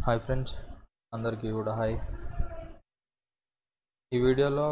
Hi friends, అందరికీ కూడా hi. ఈ వీడియోలో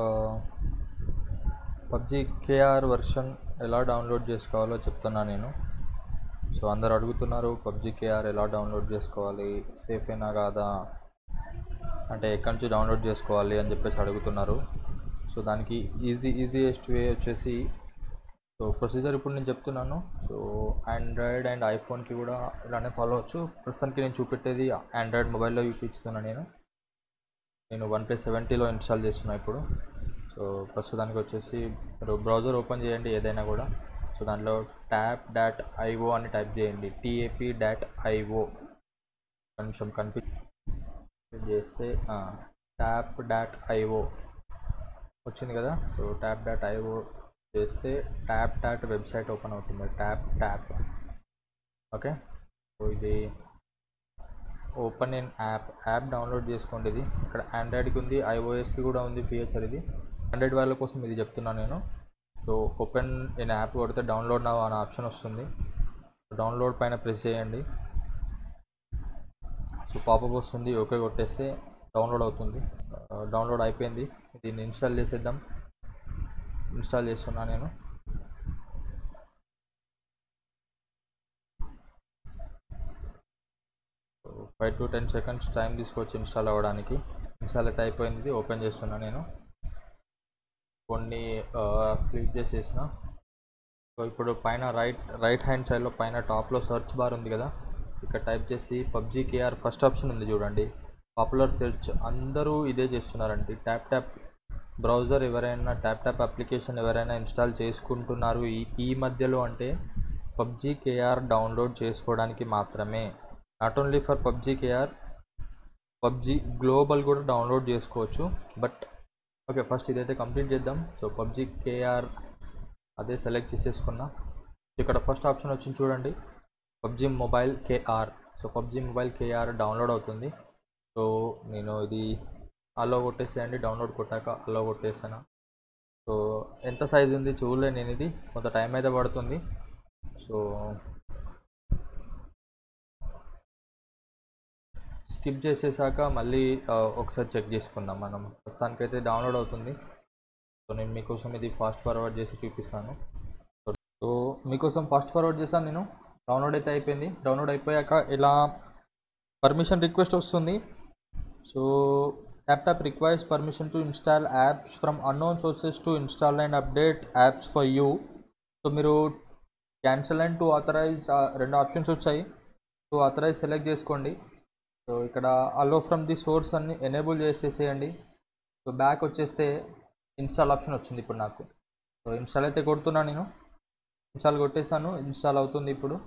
పబ్జి కేఆర్ వర్షన్ ఎలా డౌన్లోడ్ చేసుకోవాలో చెప్తున్నా నేను. సో అందరు అడుగుతున్నారు పబ్జి కేఆర్ ఎలా డౌన్లోడ్ చేసుకోవాలి, సేఫేనా కాదా అంటే ఎక్కడి నుంచి డౌన్లోడ్ చేసుకోవాలి అని చెప్పేసి అడుగుతున్నారు. సో దానికి ఈజీయెస్ట్ వే వచ్చేసి సో ప్రొసీజర్ ఇప్పుడు నేను చెప్తున్నాను. సో ఆండ్రాయిడ్ అండ్ ఐఫోన్కి కూడా ఇలానే ఫాలో అవ్వచ్చు. ప్రస్తుతానికి నేను చూపెట్టేది ఆండ్రాయిడ్ మొబైల్లో చూపిస్తున్నాను. నేను OnePlus 70లో ఇన్స్టాల్ చేస్తున్నా ఇప్పుడు. సో ప్రస్తుతానికి వచ్చేసి మీరు బ్రౌజర్ ఓపెన్ చేయండి ఏదైనా కూడా. సో దాంట్లో tap.io అని టైప్ చేయండి, tap.io. కొంచెం కన్ఫ్యూజ్ చేస్తే tap.io వచ్చింది కదా. సో tap.io చేస్తే tap వెబ్సైట్ ఓపెన్ అవుతుంది. Tap okay. సో ఇది ఓపెన్ ఇన్ యాప్ డౌన్లోడ్ చేసుకోండి. ఇది ఇక్కడ ఆండ్రాయిడ్కి ఉంది, iOSకి కూడా ఉంది ఫీచర్. ఇది ఆండ్రాయిడ్ వాళ్ళ కోసం ఇది చెప్తున్నాను నేను. సో ఓపెన్ ఇన్ యాప్ కొడితే డౌన్లోడ్ నౌ అనే ఆప్షన్ వస్తుంది. డౌన్లోడ్ పైన ప్రెస్ చేయండి. సో పాపప్ వస్తుంది, ఓకే కొట్టేస్తే డౌన్లోడ్ అవుతుంది. డౌన్లోడ్ అయిపోయింది. దీన్ని ఇన్స్టాల్ చేసేద్దాం. ఇన్స్టాల్ చేస్తున్నా నేను. సో 5 to 10 seconds టైం తీసుకొచ్చి ఇన్స్టాల్ అవ్వడానికి. ఇన్స్టాల్ అయితే అయిపోయింది. ఓపెన్ చేస్తున్నా నేను. కొన్ని ఫ్లిప్ చేసేసిన. సో ఇప్పుడు పైన రైట్ హ్యాండ్ సైడ్లో పైన టాప్లో సెర్చ్ బార్ ఉంది కదా, ఇక్కడ టైప్ చేసి పబ్జి కేఆర్ ఫస్ట్ ఆప్షన్ ఉంది చూడండి. పాపులర్ సెర్చ్ అందరూ ఇదే చేస్తున్నారండి. ట్యాప్ బ్రౌజర్ ఎవరైనా ట్యాప్ అప్లికేషన్ ఎవరైనా ఇన్స్టాల్ చేసుకుంటున్నారు ఈ మధ్యలో అంటే పబ్జి కేఆర్ డౌన్లోడ్ చేసుకోవడానికి మాత్రమే. Not only for PUBG KR, PUBG global కూడా డౌన్లోడ్ చేసుకోవచ్చు. బట్ ఓకే, ఫస్ట్ ఇదైతే కంప్లీట్ చేద్దాం. సో పబ్జి కేఆర్ అదే సెలెక్ట్ చేసేసుకున్నా. ఇక్కడ ఫస్ట్ ఆప్షన్ వచ్చింది చూడండి, PUBG mobile KR. So PUBG mobile KR download అవుతుంది. సో నేను ఇది అలో కొట్టేసేయండి. డౌన్లోడ్ కొట్టాక అలో కొట్టేసాను. సో ఎంత సైజు ఉంది చూడలే నేను, ఇది కొంత టైం అయితే పడుతుంది. సో స్కిప్ చేసేసాక మళ్ళీ ఒకసారి చెక్ చేసుకుందాం మనం. ప్రస్తుతానికైతే డౌన్లోడ్ అవుతుంది. సో నేను మీకోసం ఇది ఫాస్ట్ ఫార్వర్డ్ చేసి చూపిస్తాను. సో మీకోసం ఫాస్ట్ ఫార్వర్డ్ చేశాను నేను. డౌన్లోడ్ అయితే అయిపోయింది. డౌన్లోడ్ అయిపోయాక ఇలా పర్మిషన్ రిక్వెస్ట్ వస్తుంది. So tap requires permission to install apps from unknown sources to install and update apps for you. So మీరు క్యాన్సిల్ అండ్ టు ఆథరైజ్ రెండు ఆప్షన్స్ వచ్చాయి. టు ఆథరైజ్ సెలెక్ట్ చేసుకోండి. సో ఇక్కడ అలో ఫ్రమ్ ది సోర్స్ అన్ని enable చేసేసేయండి. So back వచ్చేస్తే install option వచ్చింది ఇప్పుడు నాకు. సో ఇన్స్టాల్ అయితే కొడుతున్నాను నేను. ఇన్స్టాల్ కొట్టేసాను. ఇన్స్టాల్ అవుతుంది ఇప్పుడు.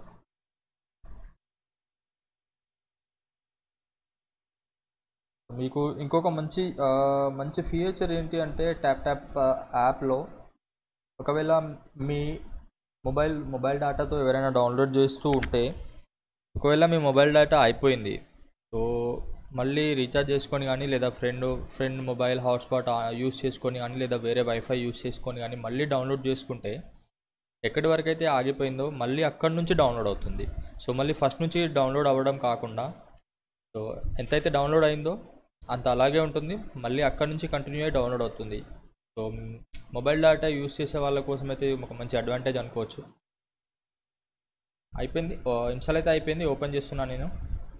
మీకు ఇంకొక మంచి ఫీచర్ ఏంటి అంటే ట్యాప్ యాప్లో ఒకవేళ మీ మొబైల్ డేటాతో ఎవరైనా డౌన్లోడ్ చేస్తూ ఉంటే, ఒకవేళ మీ మొబైల్ డేటా అయిపోయింది, సో మళ్ళీ రీఛార్జ్ చేసుకొని కానీ లేదా ఫ్రెండ్ మొబైల్ హాట్స్పాట్ యూస్ చేసుకొని కానీ లేదా వేరే వైఫై యూస్ చేసుకొని కానీ మళ్ళీ డౌన్లోడ్ చేసుకుంటే ఎక్కడి వరకు అయితే ఆగిపోయిందో మళ్ళీ అక్కడి నుంచి డౌన్లోడ్ అవుతుంది. సో మళ్ళీ ఫస్ట్ నుంచి డౌన్లోడ్ అవ్వడం కాకుండా, సో ఎంతైతే డౌన్లోడ్ అయిందో అంత అలాగే ఉంటుంది, మళ్ళీ అక్కడి నుంచి కంటిన్యూ అయ్యి డౌన్లోడ్ అవుతుంది. సో మొబైల్ డేటా యూస్ చేసే వాళ్ళ కోసం అయితే ఒక మంచి అడ్వాంటేజ్ అనుకోవచ్చు. అయిపోయింది, ఇన్స్టాల్ అయితే అయిపోయింది. ఓపెన్ చేస్తున్నాను నేను.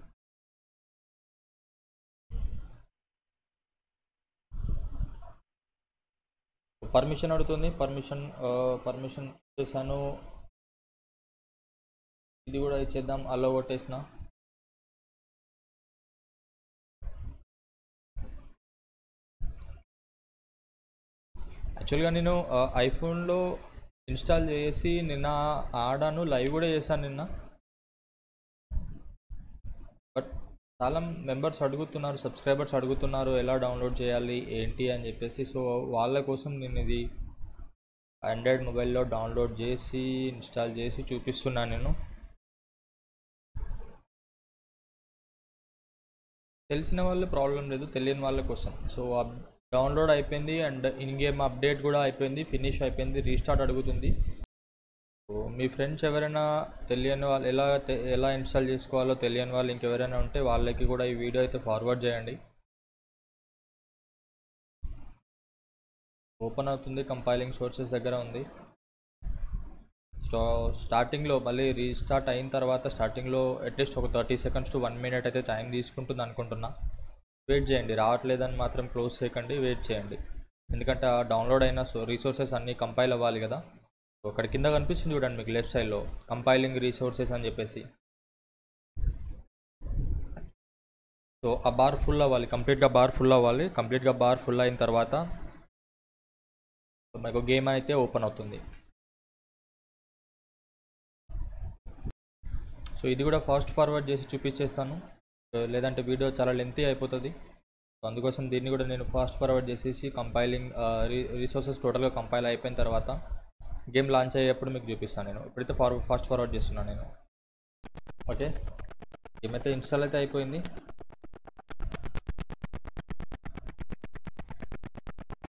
పర్మిషన్ అడుగుతుంది. పర్మిషన్ చేశాను. ఇది కూడా ఇచ్చేద్దాం. అలో కొట్టేసిన. యాక్చువల్గా నేను ఐఫోన్లో ఇన్స్టాల్ చేసి నిన్న ఆడాను, లైవ్ కూడా చేశాను నిన్న. బట్ చాలా మెంబర్స్ అడుగుతున్నారు, సబ్స్క్రైబర్స్ అడుగుతున్నారు ఎలా డౌన్లోడ్ చేయాలి ఏంటి అని చెప్పేసి. సో వాళ్ళ కోసం నేను ఇది ఆండ్రాయిడ్ మొబైల్లో డౌన్లోడ్ చేసి ఇన్స్టాల్ చేసి చూపిస్తున్నాను నేను. తెలిసిన వాళ్ళ ప్రాబ్లం లేదు, తెలియని వాళ్ళ కోసం. సో డౌన్లోడ్ అయిపోయింది అండ్ ఇన్ గేమ్ అప్డేట్ కూడా అయిపోయింది, ఫినిష్ అయిపోయింది. రీస్టార్ట్ అడుగుతుంది. మీ ఫ్రెండ్స్ ఎవరైనా తెలియని వాళ్ళు ఎలా ఇన్స్టాల్ చేసుకోవాలో తెలియని వాళ్ళు ఇంకెవరైనా ఉంటే వాళ్ళకి కూడా ఈ వీడియో అయితే ఫార్వర్డ్ చేయండి. ఓపెన్ అవుతుంది, కంపైలింగ్ సోర్సెస్ దగ్గర ఉంది. స్టార్టింగ్లో మళ్ళీ రీస్టార్ట్ అయిన తర్వాత స్టార్టింగ్లో అట్లీస్ట్ ఒక 30 seconds to 1 minute అయితే టైం తీసుకుంటుంది అనుకుంటున్నా. వెయిట్ చేయండి, రావట్లేదని మాత్రం క్లోజ్ చేయకండి, వెయిట్ చేయండి. ఎందుకంటే ఆ డౌన్లోడ్ అయిన రీసోర్సెస్ అన్నీ కంపైల్ అవ్వాలి కదా. అక్కడ కింద కనిపిస్తుంది చూడండి మీకు లెఫ్ట్ సైడ్లో కంపైలింగ్ రీసోర్సెస్ అని చెప్పేసి. సో ఆ బార్ ఫుల్ అవ్వాలి, కంప్లీట్గా బార్ ఫుల్ అయిన తర్వాత మీకు గేమ్ అయితే ఓపెన్ అవుతుంది. సో ఇది కూడా ఫాస్ట్ ఫార్వర్డ్ చేసి చూపించేస్తాను, లేదంటే వీడియో చాలా లెంతీ అయిపోతుంది. సో అందుకోసం దీన్ని కూడా నేను ఫాస్ట్ ఫార్వర్డ్ చేసేసి కంపైలింగ్ రీసోర్సెస్ టోటల్గా కంపైల్ అయిపోయిన తర్వాత గేమ్ లాంచ్ అయ్యేప్పుడు మీకు చూపిస్తాను. నేను ఇప్పుడైతే ఫాస్ట్ ఫార్వర్డ్ చేస్తున్నాను నేను. ఓకే, గేమ్ అయితే ఇన్స్టాల్ అయితే అయిపోయింది.